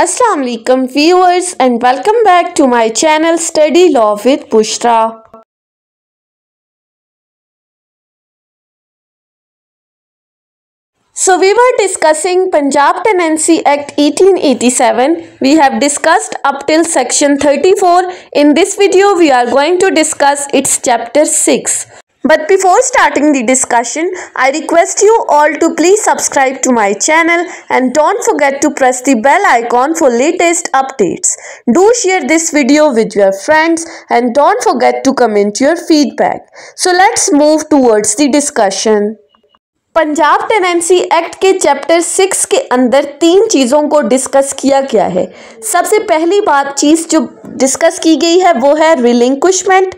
Assalamu alaikum viewers and welcome back to my channel Study Law with Bushra. So we were discussing Punjab Tenancy Act 1887. We have discussed up till section 34. In this video we are going to discuss its chapter 6. But before starting the discussion, I request you all to please subscribe to my channel and don't forget to press the bell icon for latest updates. Do share this video with your friends and don't forget to comment your feedback. So let's move towards the discussion. Punjab tenancy act के chapter 6 के अंदर 3 चीज़ों को discuss किया गया है। सबसे पहली चीज़ जो डिस्कस की गई है वो है relinquishment,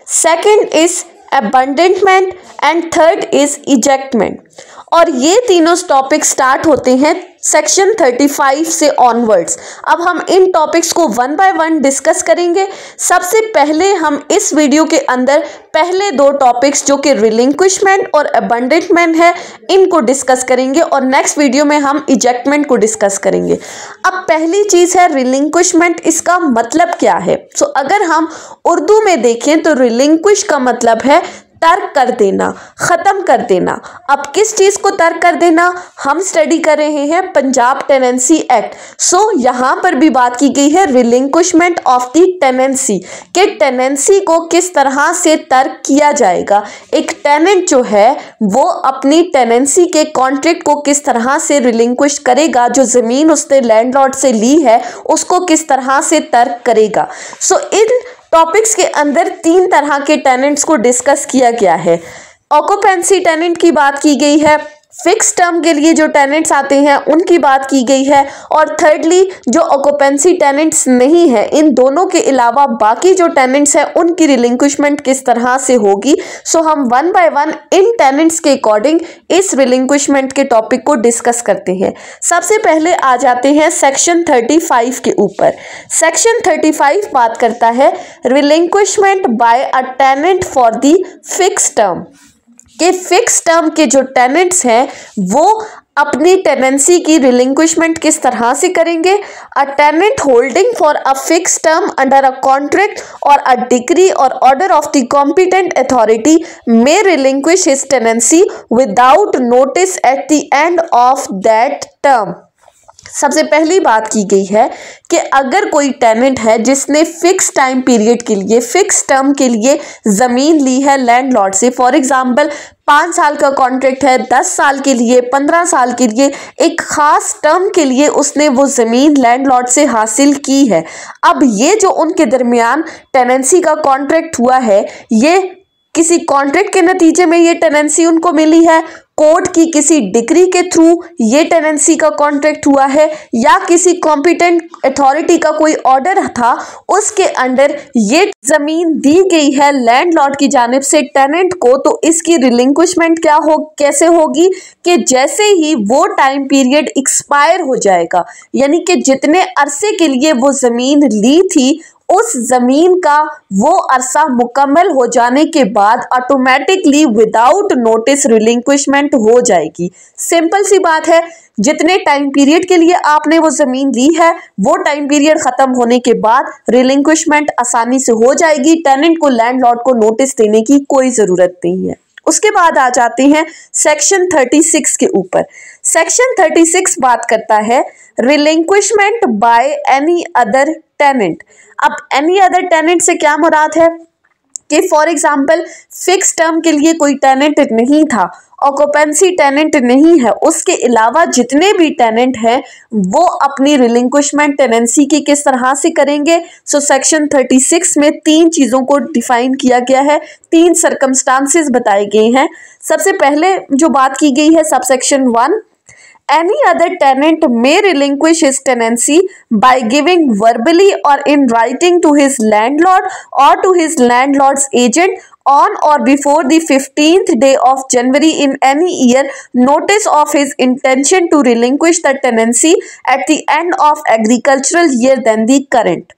second is abandonment and third is ejectment. और ये तीनों टॉपिक स्टार्ट होते हैं सेक्शन 35 से ऑनवर्ड्स। अब हम इन टॉपिक्स को वन बाय वन डिस्कस करेंगे। सबसे पहले हम इस वीडियो के अंदर पहले 2 टॉपिक्स जो कि रिलिंक्विशमेंट और अबंडमेंट है इनको डिस्कस करेंगे और नेक्स्ट वीडियो में हम इजेक्टमेंट को डिस्कस करेंगे। अब पहली चीज़ है रिलिंक्विशमेंट। इसका मतलब क्या है? अगर हम उर्दू में देखें तो रिलिंक्विश का मतलब है तर्क कर देना, ख़त्म कर देना। अब किस चीज़ को तर्क कर देना? हम स्टडी कर रहे हैं पंजाब टेनेंसी एक्ट। यहाँ पर भी बात की गई है रिलिंक्विशमेंट ऑफ द टेनेंसी कि टेनेंसी को किस तरह से तर्क किया जाएगा। एक टेनेंट जो है वो अपनी टेनेंसी के कॉन्ट्रैक्ट को किस तरह से रिलिंक्विश करेगा, जो ज़मीन उसने लैंडलॉर्ड से ली है उसको किस तरह से तर्क करेगा। इन टॉपिक्स के अंदर 3 तरह के टेनेंट्स को डिस्कस किया गया है। ऑक्यूपेंसी टेनेंट की बात की गई है, फिक्स टर्म के लिए जो टेनेंट्स आते हैं उनकी बात की गई है और थर्डली जो ऑक्यूपेंसी टेनेंट्स नहीं है, इन दोनों के अलावा बाकी जो टेनेंट्स हैं उनकी रिलिंक्विशमेंट किस तरह से होगी। हम वन बाय वन इन टेनेंट्स के अकॉर्डिंग इस रिलिंक्विशमेंट के टॉपिक को डिस्कस करते हैं। सबसे पहले आ जाते हैं सेक्शन 35 के ऊपर। सेक्शन 35 बात करता है relinquishment by a tenant for the fix term के फिक्स टर्म के जो टेनेंट्स हैं वो अपनी टेनेंसी की रिलिंक्विशमेंट किस तरह से करेंगे। A tenant holding for a fix term under a contract और अ डिक्री और order of the competent authority may relinquish his tenancy without notice at the end of that term. सबसे पहली बात की गई है कि अगर कोई टेनेंट है जिसने फिक्स टाइम पीरियड के लिए, फिक्स टर्म के लिए ज़मीन ली है लैंडलॉर्ड से, फॉर एग्जांपल 5 साल का कॉन्ट्रैक्ट है, 10 साल के लिए, 15 साल के लिए, एक ख़ास टर्म के लिए उसने वो ज़मीन लैंडलॉर्ड से हासिल की है। अब ये जो उनके दरमियान टेनेंसी का कॉन्ट्रैक्ट हुआ है, ये किसी कॉन्ट्रैक्ट के नतीजे में ये टेनेंसी उनको मिली है, कोर्ट की किसी डिक्री के थ्रू ये टेनेंसी का कॉन्ट्रैक्ट हुआ है, या किसी कॉम्पिटेंट अथॉरिटी का कोई ऑर्डर था उसके अंडर ये ज़मीन दी गई है लैंडलॉर्ड की जानिब से टेनेंट को। तो इसकी रिलिंक्विशमेंट कैसे होगी कि जैसे ही वो टाइम पीरियड एक्सपायर हो जाएगा, यानी कि जितने अरसे के लिए वो ज़मीन ली थी उस ज़मीन का वो अरसा मुकम्मल हो जाने के बाद ऑटोमेटिकली विदाउट नोटिस रिलिंक्विशमेंट हो जाएगी। सिंपल सी बात है, जितने टाइम पीरियड के लिए आपने वो ज़मीन ली है वो टाइम पीरियड ख़त्म होने के बाद रिलिंक्विशमेंट आसानी से हो जाएगी। टेनेंट को लैंडलॉर्ड को नोटिस देने की कोई ज़रूरत नहीं है। उसके बाद आ जाते हैं सेक्शन 36 के ऊपर। सेक्शन 36 बात करता है relinquishment by any other tenant. अब एनी अदर टेनेंट से क्या मुराद है कि फॉर एग्जांपल फिक्स टर्म के लिए कोई टेनेंट नहीं था, ऑक्यूपेंसी टेनेंट नहीं है, उसके अलावा जितने भी टेनेंट हैं वो अपनी रिलिंक्विशमेंट टेनेंसी की किस तरह से करेंगे। सेक्शन 36 में 3 चीज़ों को डिफाइन किया गया है, 3 सर्कमस्टांसेस बताए गए हैं। सबसे पहले जो बात की गई है subsection 1, any other tenant may relinquish his tenancy by giving verbally or in writing to his landlord or to his landlord's agent on or before the 15th day of January in any year notice of his intention to relinquish the tenancy at the end of agricultural year than the current।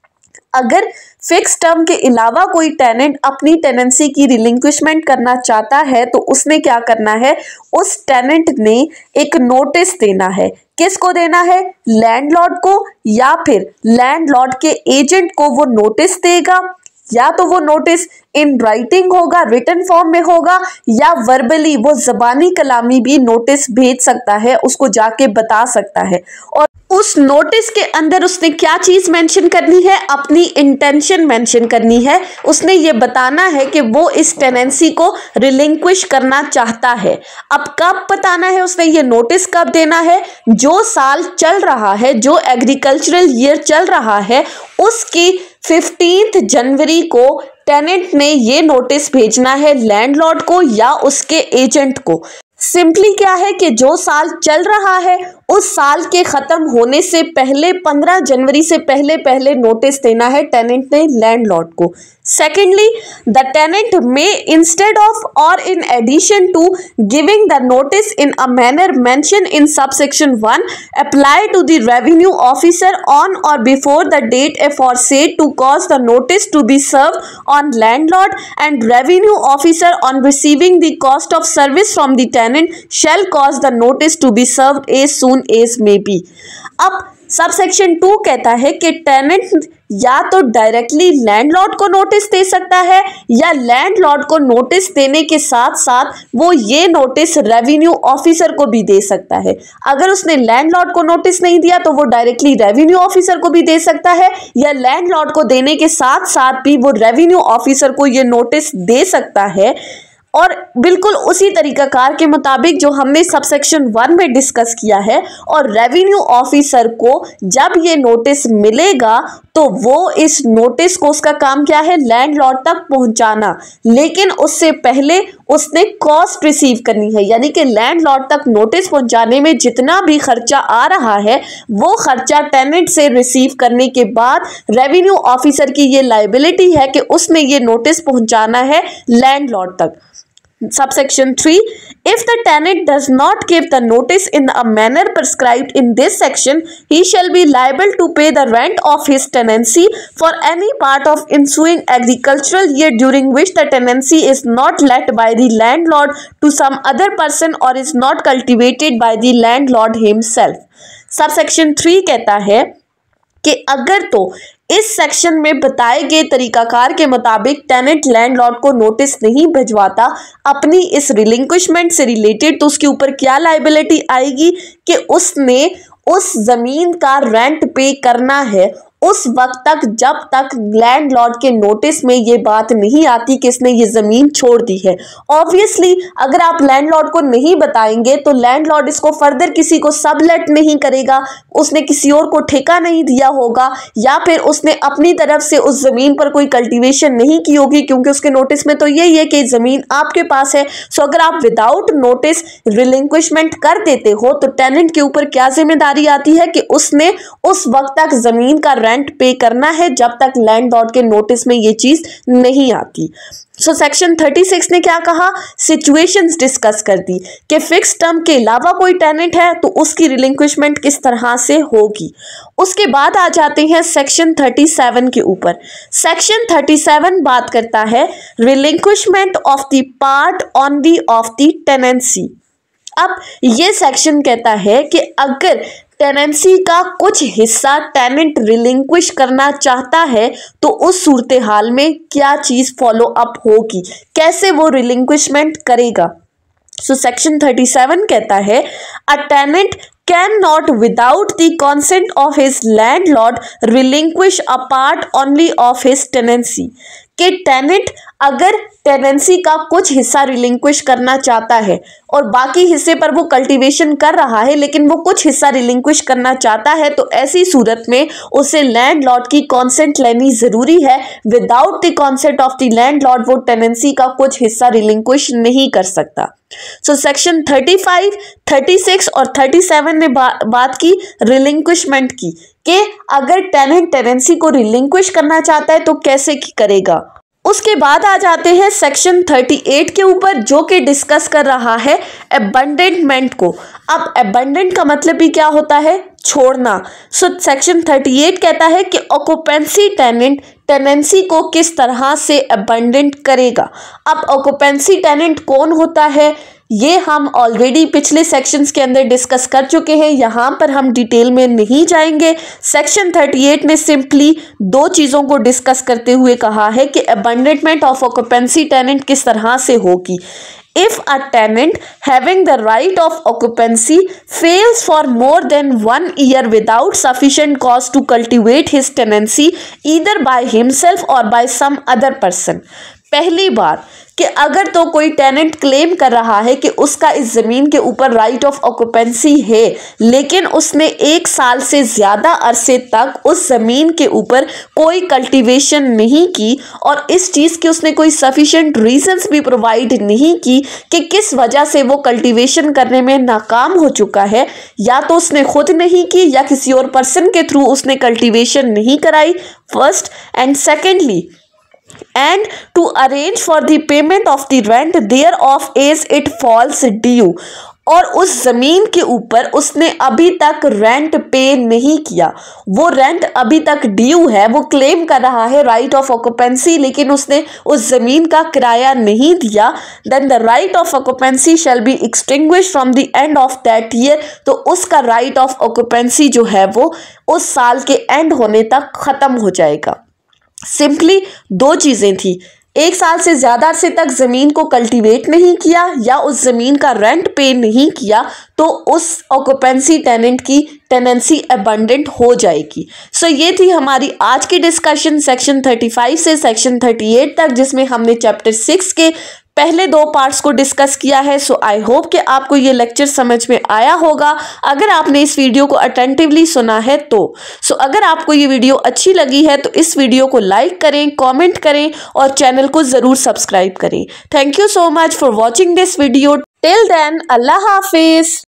अगर fix term के अलावा कोई tenant अपनी tenancy की रिलिंक्विशमेंट करना चाहता है तो उसने क्या करना है, उस टेनेंट ने एक नोटिस देना है। किसको देना है? लैंडलॉर्ड को या फिर लैंडलॉर्ड के एजेंट को वो नोटिस देगा, या तो वो नोटिस इन राइटिंग होगा, रिटन फॉर्म में होगा, या वर्बली वो ज़बानी कलामी भी नोटिस भेज सकता है, उसको जाके बता सकता है। और उस नोटिस के अंदर उसने क्या चीज़ मेंशन करनी है, अपनी इंटेंशन मेंशन करनी है। उसने ये बताना है कि वो इस टेनेंसी को रिलिंक्विश करना चाहता है। अब कब बताना है उसने, ये नोटिस कब देना है, जो साल चल रहा है, जो एग्रीकल्चरल ईयर चल रहा है, उसकी 15 जनवरी को टेनेंट ने ये नोटिस भेजना है लैंडलॉर्ड को या उसके एजेंट को। सिंपली क्या है कि जो साल चल रहा है उस साल के ख़त्म होने से पहले 15 जनवरी से पहले पहले नोटिस देना है टेनेंट ने लैंडलॉर्ड को। Secondly, the tenant may instead of और in addition to giving the notice in a manner mention in subsection 1 apply to the revenue officer on और before the date aforesaid to cause the notice to be served on landlord and revenue officer on receiving the cost of service from the tenant shall cause the notice to be served as soon as may be। अब subsection 2 कहता है कि tenant या तो directly landlord को notice दे सकता है या लैंडलॉर्ड को नोटिस देने के साथ साथ वो ये नोटिस रेवेन्यू ऑफिसर को भी दे सकता है। अगर उसने लैंडलॉर्ड को नोटिस नहीं दिया तो वो डायरेक्टली रेवेन्यू ऑफिसर को भी दे सकता है, या लैंडलॉर्ड को देने के साथ साथ भी वो रेवेन्यू ऑफिसर को ये नोटिस दे सकता है। और बिल्कुल उसी तरीकाकार के मुताबिक जो हमने सबसेक्शन 1 में डिस्कस किया है, और रेवेन्यू ऑफिसर को जब ये नोटिस मिलेगा तो वो इस नोटिस को, उसका काम क्या है, लैंडलॉर्ड तक पहुंचाना, लेकिन उससे पहले उसने कॉस्ट रिसीव करनी है, यानी कि लैंडलॉर्ड तक नोटिस पहुंचाने में जितना भी खर्चा आ रहा है वो खर्चा टेनेंट से रिसीव करने के बाद रेवेन्यू ऑफिसर की ये लायबिलिटी है कि उसने ये नोटिस पहुंचाना है लैंडलॉर्ड तक। Subsection 3, if the tenant does not give the notice in a manner prescribed in this section, he shall be liable to pay the rent of his tenancy for any part of ensuing agricultural year during which the tenancy is not let by the landlord to some other person or is not cultivated by the landlord himself। Subsection 3 कहता है कि अगर तो इस section में बताए गए तरीकाकार के मुताबिक टेनेंट लैंडलॉर्ड को नोटिस नहीं भिजवाता अपनी इस रिलिंक्विशमेंट से रिलेटेड, तो उसके ऊपर क्या लायबिलिटी आएगी कि उसने उस ज़मीन का रेंट पे करना है उस वक्त तक जब तक लैंडलॉर्ड के नोटिस में ये बात नहीं आती कि इसने ये ज़मीन छोड़ दी है। ऑब्वियसली अगर आप लैंडलॉर्ड को नहीं बताएंगे तो लैंडलॉर्ड इसको फर्दर किसी को सबलेट नहीं करेगा, उसने किसी और को ठेका नहीं दिया होगा, या फिर उसने अपनी तरफ से उस ज़मीन पर कोई कल्टीवेशन नहीं की होगी, क्योंकि उसके नोटिस में तो यही है कि ज़मीन आपके पास है। सो अगर आप विदाउट नोटिस रिलिंक्विशमेंट कर देते हो तो टेनेंट के ऊपर क्या जिम्मेदारी आती है कि उसने उस वक्त तक ज़मीन का रेंट पे करना है जब तक लैंडलॉर्ड के नोटिस में ये चीज नहीं आती। सो सेक्शन 36 ने क्या कहा, सिचुएशंस डिस्कस कर दी कि फिक्स टर्म के अलावा कोई टेनेंट है तो उसकी रिलिंक्विशमेंट किस तरह से होगी। उसके बाद आ जाते हैं सेक्शन 37 के ऊपर। सेक्शन 37 बात करता है relinquishment of the part only of the tenancy. अब ये सेक्शन कहता है कि अगर टेनेंसी का कुछ हिस्सा टेनेंट रिलिंक्विश करना चाहता है तो उस सूरत हाल में क्या चीज़ फॉलो अप होगी, कैसे वो रिलिंक्विशमेंट करेगा। सो सेक्शन 37 कहता है a tenant cannot without the consent of his landlord relinquish a part only of his tenancy. कि टेनेंट अगर टेनेंसी का कुछ हिस्सा रिलिंक्विश करना चाहता है और बाकी हिस्से पर वो कल्टीवेशन कर रहा है लेकिन वो कुछ हिस्सा रिलिंक्विश करना चाहता है, तो ऐसी सूरत में उसे लैंडलॉर्ड की कंसेंट लेनी ज़रूरी है। Without the consent of the landlord वो टेनेंसी का कुछ हिस्सा रिलिंक्विश नहीं कर सकता। सो सेक्शन 35, 36 और 37 ने बात की रिलिंक्विशमेंट की कि अगर टेनेंट टेनेंसी को रिलिंक्विश करना चाहता है तो कैसे करेगा। उसके बाद आ जाते हैं सेक्शन 38 के ऊपर जो कि डिस्कस कर रहा है अबंडेंटमेंट को। अब अबंडेंट का मतलब भी क्या होता है? छोड़ना। सो सेक्शन 38 कहता है कि ऑक्यूपेंसी टेनेंट टेनेंसी को किस तरह से अबंडेंट करेगा। अब ऑक्यूपेंसी टेनेंट कौन होता है ये हम ऑलरेडी पिछले सेक्शंस के अंदर डिस्कस कर चुके हैं, यहाँ पर हम डिटेल में नहीं जाएंगे। सेक्शन 38 ने सिंपली दो चीज़ों को डिस्कस करते हुए कहा है कि अबंडमेंट ऑफ ऑक्यूपेंसी टेनेंट किस तरह से होगी। If a tenant having the right of occupancy fails for more than 1 year without sufficient cause to cultivate his tenancy either by himself or by some other person, पहली बार कि अगर तो कोई tenant claim कर रहा है कि उसका इस ज़मीन के ऊपर राइट ऑफ ऑक्यूपेंसी है, लेकिन उसने 1 साल से ज़्यादा अरसे तक उस ज़मीन के ऊपर कोई कल्टीवेशन नहीं की और इस चीज़ की उसने कोई सफिशिएंट रीजंस भी प्रोवाइड नहीं की कि किस वजह से वो कल्टीवेशन करने में नाकाम हो चुका है, या तो उसने खुद नहीं की या किसी और पर्सन के थ्रू उसने कल्टीवेशन नहीं कराई, first, and secondly and to arrange for the payment of the rent thereof as it falls due, और उस जमीन के ऊपर उसने अभी तक रेंट पे नहीं किया, वो रेंट अभी तक ड्यू है, वो क्लेम कर रहा है राइट ऑफ ऑक्यूपेंसी लेकिन उसने उस जमीन का किराया नहीं दिया, then the right of occupancy shall be extinguished from the end of that year, तो उसका राइट ऑफ ऑक्यूपेंसी जो है वो उस साल के एंड होने तक खत्म हो जाएगा। सिंपली दो चीज़ें थी, 1 साल से ज़्यादा अरसे तक ज़मीन को कल्टीवेट नहीं किया या उस ज़मीन का रेंट पे नहीं किया, तो उस ऑक्यूपेंसी टेनेंट की टेनेंसी अबंडेंट हो जाएगी। सो ये थी हमारी आज की डिस्कशन सेक्शन 35 से सेक्शन 38 तक, जिसमें हमने चैप्टर 6 के पहले 2 पार्ट्स को डिस्कस किया है। सो आई होप कि आपको ये लेक्चर समझ में आया होगा अगर आपने इस वीडियो को अटेंटिवली सुना है तो। अगर आपको ये वीडियो अच्छी लगी है तो इस वीडियो को लाइक करें, कमेंट करें और चैनल को ज़रूर सब्सक्राइब करें। Thank you so much for watching this video. Till then, अल्लाह हाफिज़।